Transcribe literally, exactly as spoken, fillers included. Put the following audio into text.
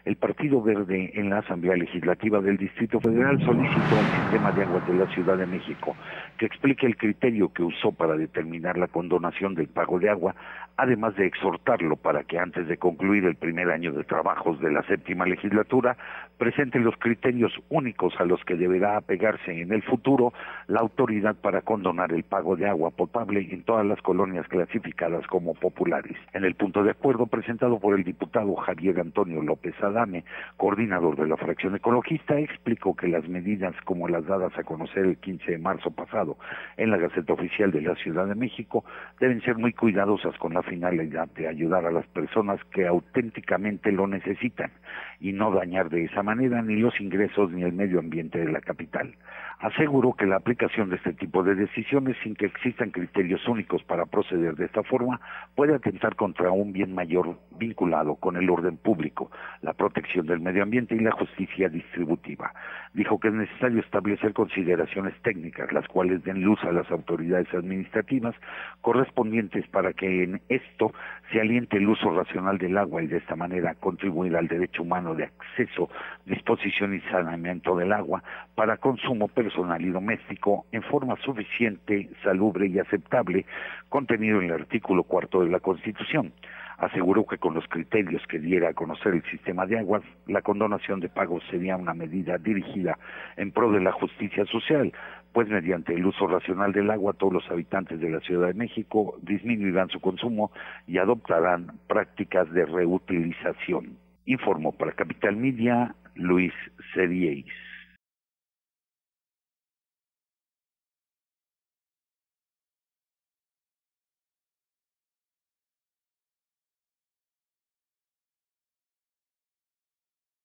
El Partido Verde en la Asamblea Legislativa del Distrito Federal solicitó al Sistema de Aguas de la Ciudad de México que explique el criterio que usó para determinar la condonación del pago de agua, además de exhortarlo para que antes de concluir el primer año de trabajos de la séptima legislatura presente los criterios únicos a los que deberá apegarse en el futuro la autoridad para condonar el pago de agua potable en todas las colonias clasificadas como populares. En el punto de acuerdo presentado por el diputado Javier Antonio López Adame, coordinador de la fracción ecologista, explicó que las medidas como las dadas a conocer el quince de marzo pasado en la Gaceta Oficial de la Ciudad de México deben ser muy cuidadosas con la finalidad de ayudar a las personas que auténticamente lo necesitan y no dañar de esa manera ni los ingresos ni el medio ambiente de la capital. Aseguró que la aplicación de este tipo de decisiones sin que existan criterios únicos para proceder de esta forma puede atentar contra un bien mayor vinculado con el orden público, la protección del medio ambiente y la justicia distributiva. Dijo que es necesario establecer consideraciones técnicas, las cuales den luz a las autoridades administrativas correspondientes para que en esto se aliente el uso racional del agua y de esta manera contribuir al derecho humano de acceso, disposición y saneamiento del agua para consumo personal y doméstico en forma suficiente, salubre y aceptable, contenido en el artículo cuarto de la Constitución. Aseguró que con los criterios que diera a conocer el sistema de aguas, la condonación de pagos sería una medida dirigida en pro de la justicia social, pues mediante el uso racional del agua todos los habitantes de la Ciudad de México disminuirán su consumo y adoptarán prácticas de reutilización. Informó para Capital Media, Luis Ceriéis.